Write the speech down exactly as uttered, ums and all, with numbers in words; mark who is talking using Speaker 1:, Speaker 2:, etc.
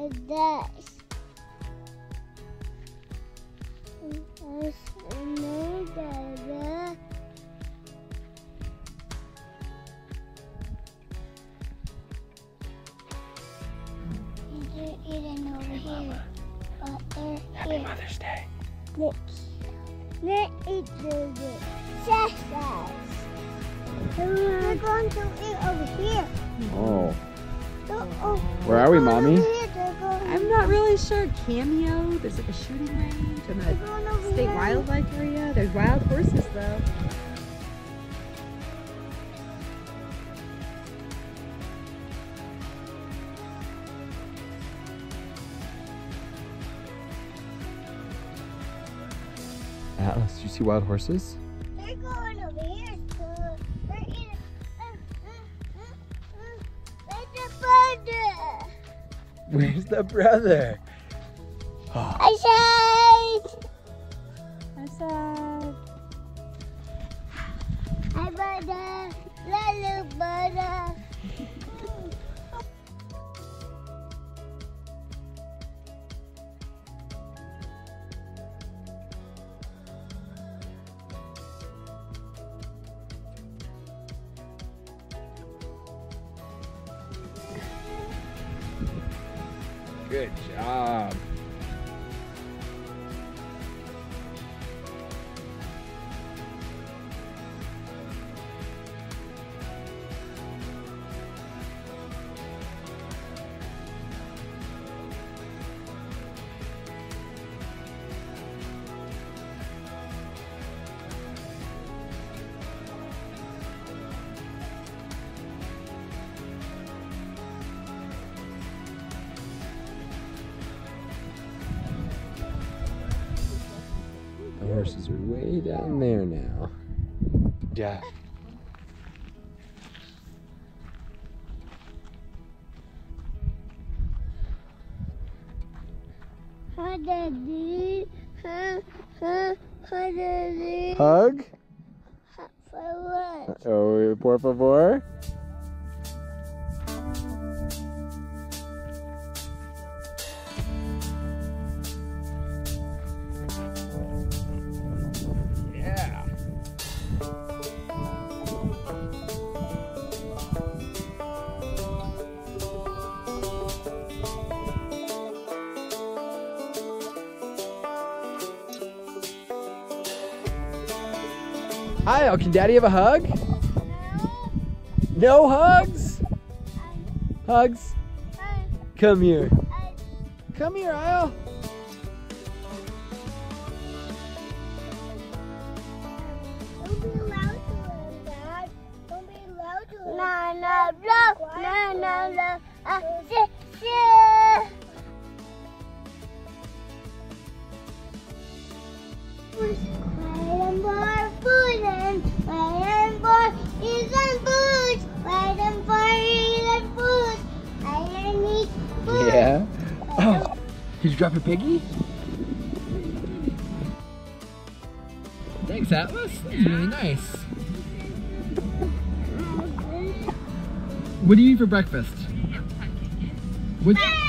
Speaker 1: It does. There's no dada. They're eating over here. But they're
Speaker 2: Happy
Speaker 1: here.
Speaker 2: Mother's Day.
Speaker 1: Look. They're eating the sausage. They're going to eat over here.
Speaker 2: Oh.
Speaker 1: So, oh,
Speaker 2: Where are we,
Speaker 1: they're going
Speaker 2: Mommy?
Speaker 1: over here, they're going-
Speaker 3: I'm not really sure. Cameo, there's like a shooting range and
Speaker 1: they're going over
Speaker 3: a state
Speaker 1: here.
Speaker 3: wildlife area. There's wild horses though.
Speaker 2: Atlas, do you see wild horses?
Speaker 1: They're going over here too. They're eating. Uh, uh, uh, uh. Where's the brother?
Speaker 2: Where's the brother? Oh.
Speaker 1: I said.
Speaker 3: I said,
Speaker 1: Hi, brother. Little brother.
Speaker 2: Good job. The horses are way down there now. Yeah.
Speaker 1: Hi, Daddy. Huh? Huh? Hi, Daddy.
Speaker 2: Hug?
Speaker 1: For what?
Speaker 2: Oh, por favor. Yeah. Hi, oh, can Daddy have a hug? No hugs? Hugs? Come here. Come here, Isle.
Speaker 1: Don't be loud to him, Dad. Don't be loud to him. No, no, no, no, no, no. Uh, sit, sit. Wait for food and wait for eat and food. Wait for eat and food. I need food.
Speaker 2: Yeah. Oh, did you drop your piggy? Thanks, Atlas. That's really nice. What do you eat for breakfast? What?